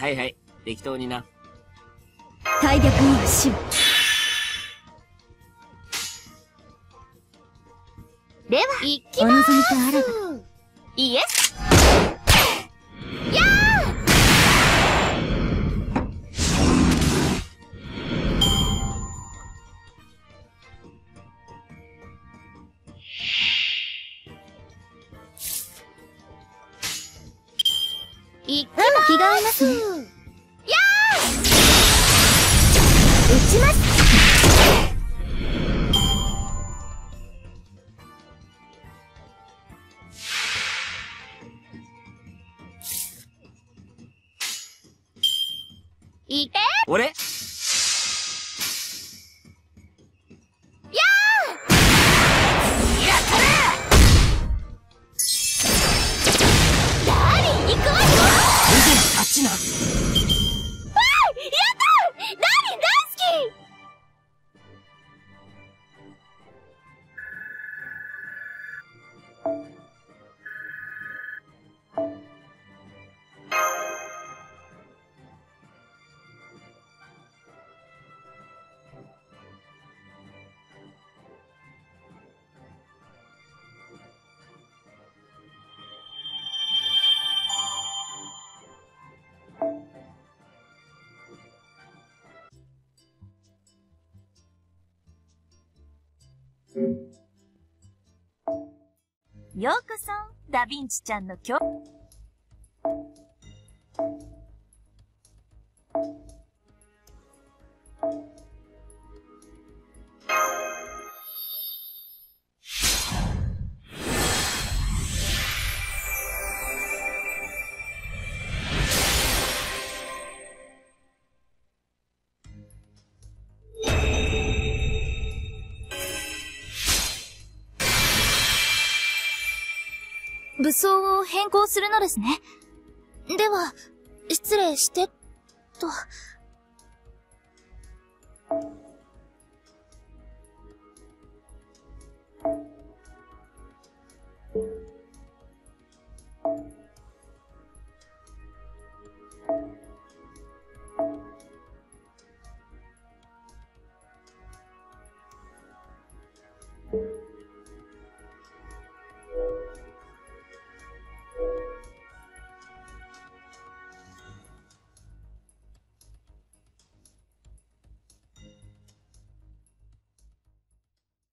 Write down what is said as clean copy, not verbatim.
はいはい、適当にな。 大逆には死を。では、行きまーす。お望みとあらば。イエス。やー。行きまーす。気が合いますね。やー。撃ちます。いて。 俺？やー。やったれ。ダーリン行くわよ。 勝ちな。 わーい、やったー。ダーリン大好き。ようこそ、ダヴィンチちゃんの今日。武装を変更するのですね。では、失礼して、と。